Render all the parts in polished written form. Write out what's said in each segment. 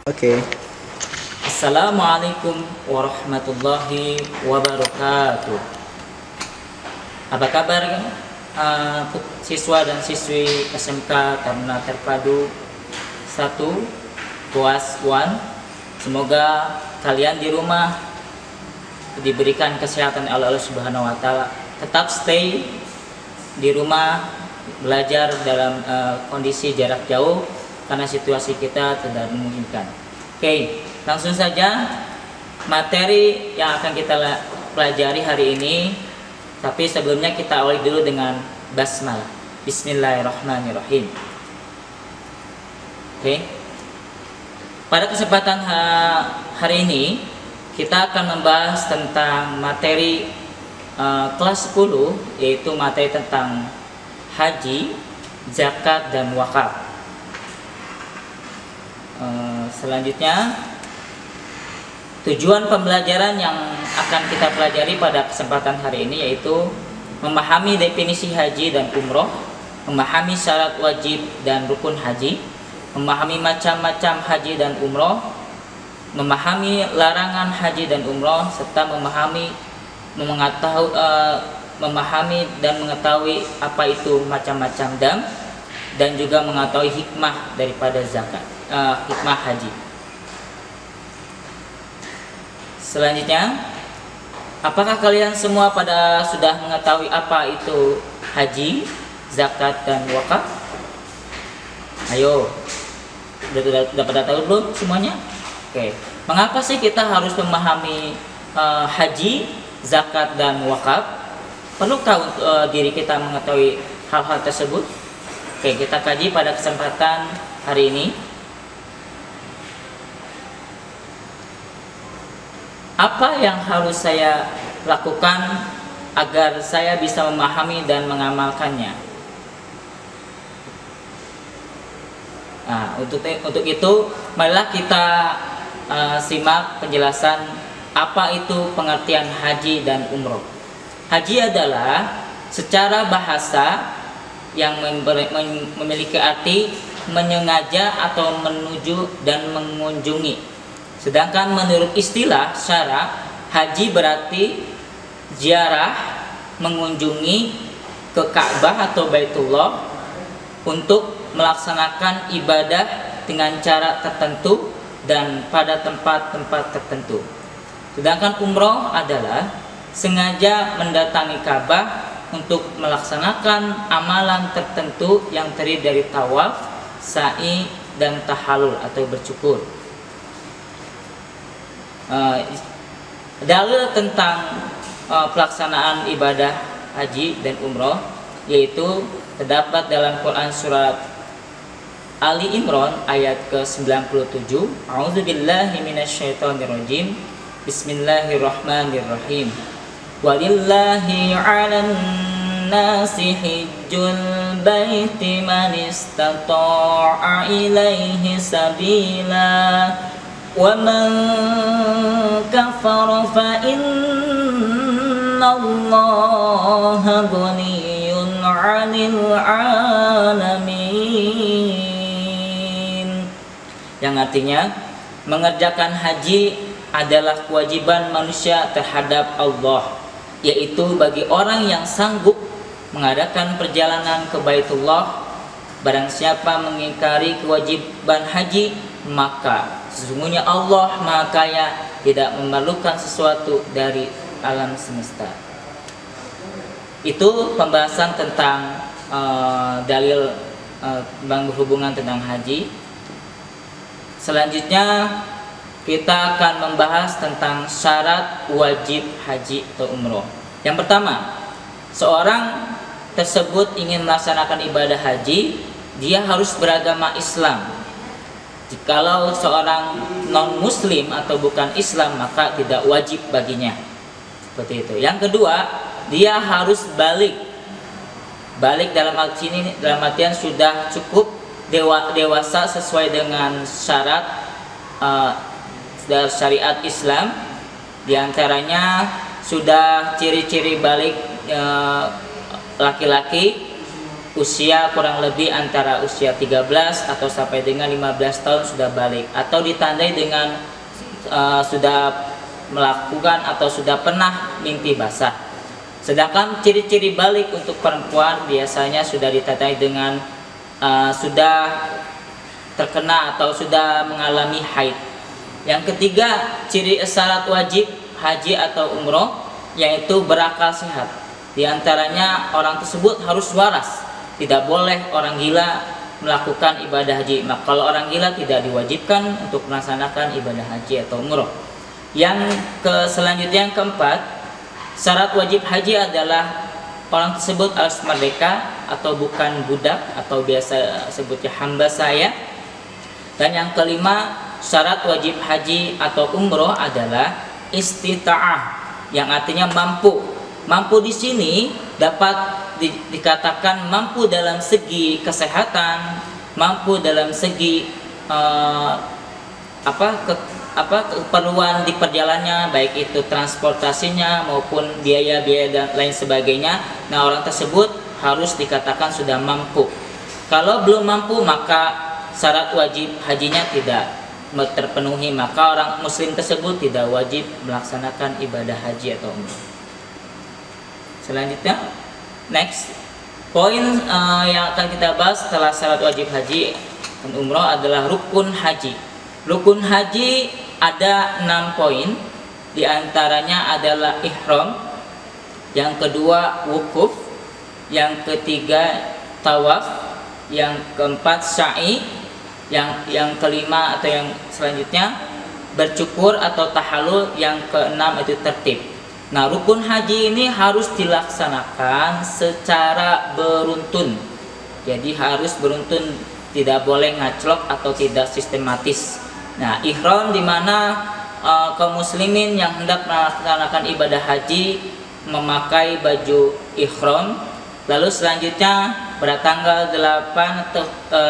Oke. Assalamualaikum warahmatullahi wabarakatuh. Apa kabar siswa dan siswi SMK Taruna Terpadu 1 Tuas UAN? Semoga kalian di rumah diberikan kesehatan oleh Allah Subhanahu wa taala. Tetap stay di rumah, belajar dalam kondisi jarak jauh karena situasi kita tidak memungkinkan. Oke, langsung saja materi yang akan kita pelajari hari ini. Tapi sebelumnya kita awali dulu dengan basmalah. Bismillahirrahmanirrahim. Oke. Pada kesempatan hari ini kita akan membahas tentang materi kelas 10, yaitu materi tentang haji, zakat, dan wakaf. Selanjutnya, tujuan pembelajaran yang akan kita pelajari pada kesempatan hari ini yaitu memahami definisi haji dan umroh, memahami syarat wajib dan rukun haji, memahami macam-macam haji dan umroh, memahami larangan haji dan umroh, serta memahami dan mengetahui apa itu macam-macam dam, dan juga mengetahui hikmah daripada zakat, hikmah haji. Selanjutnya, apakah kalian semua sudah mengetahui apa itu haji, zakat, dan wakaf? Ayo, udah pada tahu belum semuanya? Oke. Mengapa sih kita harus memahami haji, zakat, dan wakaf? Perlu tahu diri kita mengetahui hal-hal tersebut? Oke, kita kaji pada kesempatan hari ini. Apa yang harus saya lakukan agar saya bisa memahami dan mengamalkannya? Nah, untuk itu, marilah kita simak penjelasan apa itu pengertian haji dan umroh. Haji adalah secara bahasa yang memiliki arti menyengaja atau menuju dan mengunjungi. Sedangkan menurut istilah syara, haji berarti ziarah, mengunjungi ke Ka'bah atau Baitullah untuk melaksanakan ibadah dengan cara tertentu dan pada tempat-tempat tertentu. Sedangkan umroh adalah sengaja mendatangi Ka'bah untuk melaksanakan amalan tertentu yang terdiri dari tawaf, sa'i, dan tahalul atau bercukur. Dalil tentang pelaksanaan ibadah haji dan umroh yaitu terdapat dalam Quran surat Ali Imran ayat ke-97. A'udzubillahi minasyaitonirrajim. Bismillahirrahmanirrahim. Walillahi 'alan nasi hijjul baiti man istata'a ilaihi sabila wa man kafara fa innallaha ghaniyyun 'anil 'alamin. Yang artinya, mengerjakan haji adalah kewajiban manusia terhadap Allah, yaitu bagi orang yang sanggup mengadakan perjalanan ke Baitullah. Barang siapa mengingkari kewajiban haji, maka sesungguhnya Allah Maha Kaya, tidak memerlukan sesuatu dari alam semesta. Itu pembahasan tentang dalil berhubungan tentang haji. Selanjutnya kita akan membahas tentang syarat wajib haji atau umroh. Yang pertama, seorang tersebut ingin melaksanakan ibadah haji, dia harus beragama Islam. Jikalau seorang non-muslim atau bukan Islam, maka tidak wajib baginya. Seperti itu. Yang kedua, dia harus balik. Balik dalam artian sudah cukup dewasa sesuai dengan syarat dari syariat Islam. Di antaranya sudah ciri-ciri balik laki-laki usia kurang lebih antara usia 13 atau sampai dengan 15 tahun sudah balik, atau ditandai dengan sudah melakukan atau sudah pernah mimpi basah. Sedangkan ciri-ciri balik untuk perempuan biasanya sudah ditandai dengan sudah terkena atau sudah mengalami haid. Yang ketiga, ciri syarat wajib haji atau umroh yaitu berakal sehat. Di antaranya orang tersebut harus waras. Tidak boleh orang gila melakukan ibadah haji. Maka kalau orang gila tidak diwajibkan untuk melaksanakan ibadah haji atau umroh. Yang selanjutnya yang keempat, syarat wajib haji adalah orang tersebut harus merdeka atau bukan budak atau biasa sebutnya hamba saya. Dan yang kelima, syarat wajib haji atau umroh adalah istita'ah, yang artinya mampu. Mampu di sini dapat dikatakan mampu dalam segi kesehatan, mampu dalam segi keperluan di perjalanannya, baik itu transportasinya maupun biaya-biaya dan lain sebagainya. Nah, orang tersebut harus dikatakan sudah mampu. Kalau belum mampu, maka syarat wajib hajinya tidak terpenuhi, maka orang muslim tersebut tidak wajib melaksanakan ibadah haji atau umrah. Selanjutnya, next poin yang akan kita bahas setelah syarat wajib haji dan umrah adalah rukun haji. Rukun haji ada 6 poin, diantaranya adalah ihram, yang kedua wukuf, yang ketiga tawaf, yang keempat sa'i, yang kelima atau yang selanjutnya bercukur atau tahallul, yang keenam itu tertib. Nah, rukun haji ini harus dilaksanakan secara beruntun. Jadi harus beruntun, tidak boleh ngaclok atau tidak sistematis. Nah, ihram di mana kaum muslimin yang hendak melaksanakan ibadah haji memakai baju ihram. Lalu selanjutnya pada tanggal 8 atau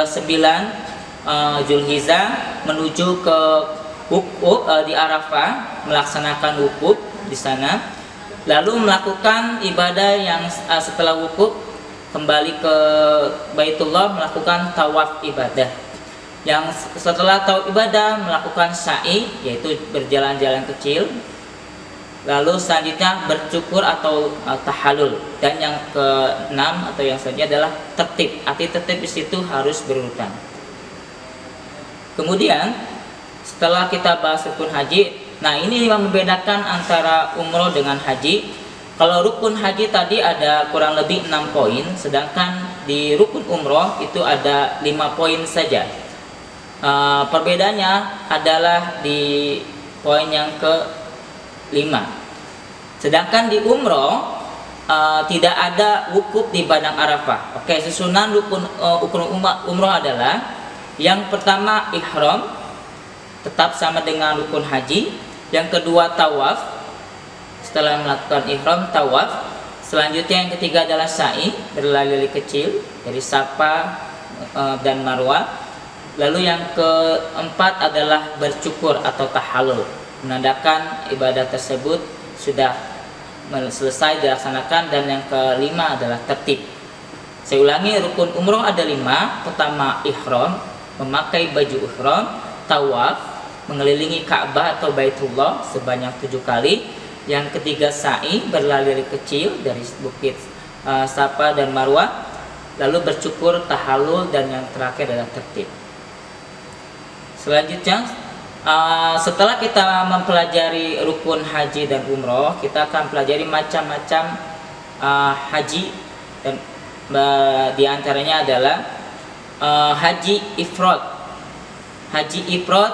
9 Zulhijjah menuju ke wukuf di Arafah, melaksanakan wukuf di sana, lalu melakukan ibadah yang setelah wukuf kembali ke Baitullah melakukan tawaf ibadah. Yang setelah tawaf ibadah melakukan sa'i, yaitu berjalan-jalan kecil. Lalu selanjutnya bercukur atau tahallul. Dan yang keenam atau yang selanjutnya adalah tertib. Arti tertib di situ harus berurutan. Kemudian setelah kita bahas rukun haji, nah ini yang membedakan antara umroh dengan haji. Kalau rukun haji tadi ada kurang lebih 6 poin, sedangkan di rukun umroh itu ada 5 poin saja. Perbedaannya adalah di poin yang ke-5. Sedangkan di umroh tidak ada wukuf di padang Arafah. Oke, susunan rukun umroh adalah yang pertama ihram, tetap sama dengan rukun haji. Yang kedua tawaf, setelah melakukan ihram tawaf. Selanjutnya yang ketiga adalah sa'i, berlari kecil dari Safa dan Marwah. Lalu yang keempat adalah bercukur atau tahallul, menandakan ibadah tersebut sudah selesai dilaksanakan. Dan yang kelima adalah tertib. Saya ulangi, rukun umroh ada 5. Pertama ihram, memakai baju ihram, tawaf, mengelilingi Ka'bah atau Baitullah sebanyak 7 kali. Yang ketiga sa'i, berlari kecil dari bukit Safa dan Marwah. Lalu bercukur, tahallul, dan yang terakhir adalah tertib. Selanjutnya, setelah kita mempelajari rukun haji dan umroh, kita akan pelajari macam-macam haji, dan diantaranya adalah haji ifrad. Haji ifrad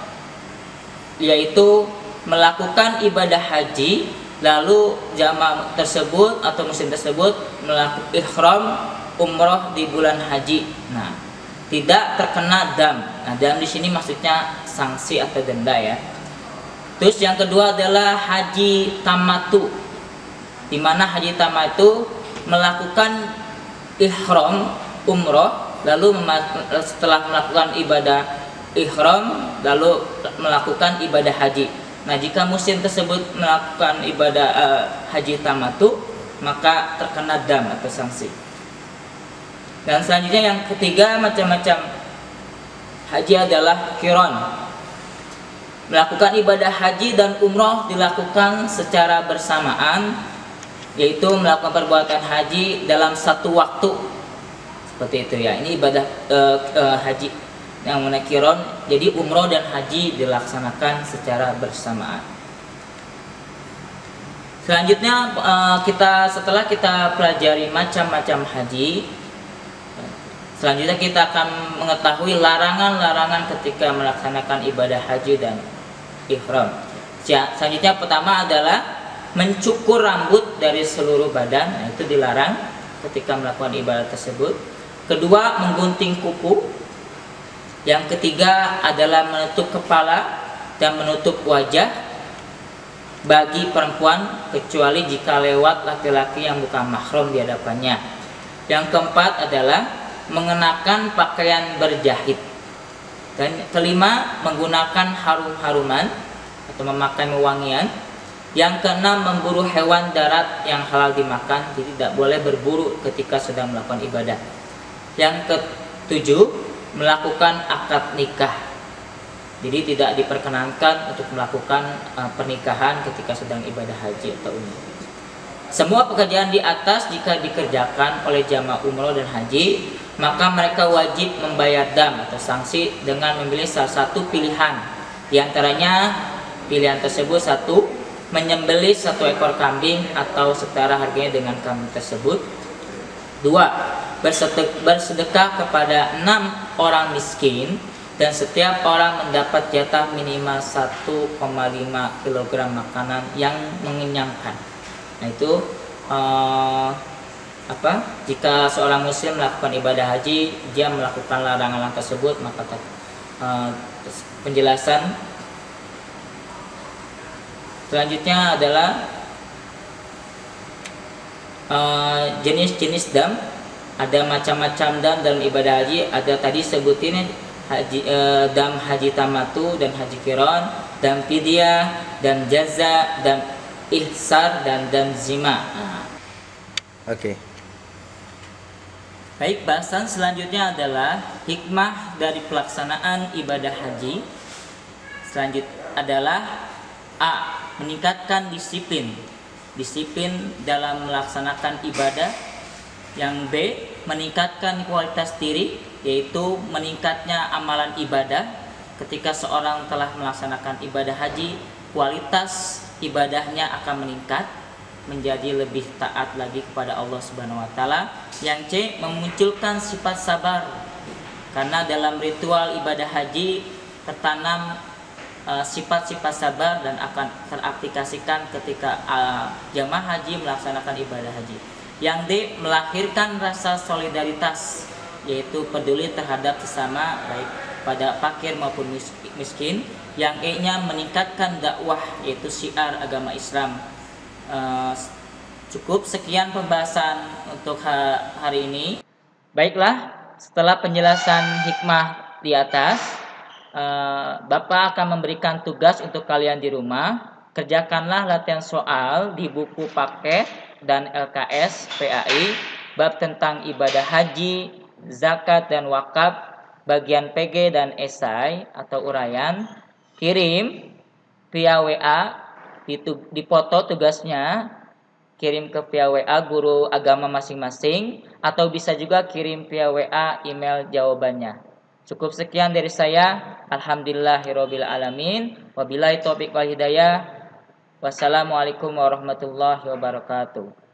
yaitu melakukan ibadah haji, lalu jamaah tersebut atau muslim tersebut melakukan ihram umroh di bulan haji. Nah, tidak terkena dam. Nah, dam di sini maksudnya sanksi atau denda ya. Terus yang kedua adalah haji tamattu, di mana haji tamattu melakukan ihram umroh, lalu setelah melakukan ibadah ihram lalu melakukan ibadah haji. Nah, jika muslim tersebut melakukan ibadah haji tamattu, maka terkena dam atau sanksi. Dan selanjutnya yang ketiga macam-macam haji adalah qiran. Melakukan ibadah haji dan umroh dilakukan secara bersamaan, yaitu melakukan perbuatan haji dalam satu waktu. Seperti itu ya. Ini ibadah haji yang mana qiran. Jadi umroh dan haji dilaksanakan secara bersamaan. Selanjutnya setelah kita pelajari macam-macam haji, selanjutnya kita akan mengetahui larangan-larangan ketika melaksanakan ibadah haji dan ihram. Selanjutnya pertama adalah mencukur rambut dari seluruh badan, nah, itu dilarang ketika melakukan ibadah tersebut. Kedua, menggunting kuku. Yang ketiga adalah menutup kepala dan menutup wajah bagi perempuan kecuali jika lewat laki-laki yang bukan mahram di hadapannya. Yang keempat adalah mengenakan pakaian berjahit. Dan kelima, menggunakan harum-haruman atau memakai wewangian. Yang keenam, memburu hewan darat yang halal dimakan, jadi tidak boleh berburu ketika sedang melakukan ibadah. Yang ketujuh, melakukan akad nikah. Jadi tidak diperkenankan untuk melakukan pernikahan ketika sedang ibadah haji atau umroh. Semua pekerjaan di atas jika dikerjakan oleh jamaah umroh dan haji, maka mereka wajib membayar dam atau sanksi dengan memilih salah satu pilihan. Di antaranya pilihan tersebut: satu, menyembelih satu ekor kambing atau setara harganya dengan kambing tersebut. Dua, bersedekah kepada 6 orang miskin dan setiap orang mendapat jatah minimal 1,5 kg makanan yang mengenyangkan. Nah itu jika seorang muslim melakukan ibadah haji, dia melakukan larangan tersebut, maka penjelasan selanjutnya adalah jenis-jenis dam. Ada macam-macam dam dalam ibadah haji. Ada tadi sebutin dam haji tamatu dan haji qiran, dam fidyah, dam jaza, dam ihsar, dan dam zima. Oke. Baik, bahasan selanjutnya adalah hikmah dari pelaksanaan ibadah haji. Selanjutnya adalah A. Meningkatkan disiplin dalam melaksanakan ibadah. Yang B. Meningkatkan kualitas diri, yaitu meningkatnya amalan ibadah. Ketika seorang telah melaksanakan ibadah haji, kualitas ibadahnya akan meningkat menjadi lebih taat lagi kepada Allah Subhanahu wa taala. Yang C. Memunculkan sifat sabar, karena dalam ritual ibadah haji tertanam sifat-sifat sabar dan akan teraplikasikan ketika jamaah haji melaksanakan ibadah haji. Yang D. Melahirkan rasa solidaritas, yaitu peduli terhadap sesama baik pada fakir maupun miskin. Yang E-nya meningkatkan dakwah, yaitu syiar agama Islam. Cukup sekian pembahasan untuk hari ini. Baiklah, setelah penjelasan hikmah di atas, Bapak akan memberikan tugas untuk kalian di rumah. Kerjakanlah latihan soal di buku paket dan LKS PAI bab tentang ibadah haji, zakat dan wakaf, bagian PG dan esai atau uraian. Kirim via WA, di foto tugasnya, kirim ke via WA guru agama masing-masing, atau bisa juga kirim via WA email jawabannya. Cukup sekian dari saya. Alhamdulillahirabbil alamin. Wabillahi taufiq wal hidayah. Wassalamualaikum warahmatullahi wabarakatuh.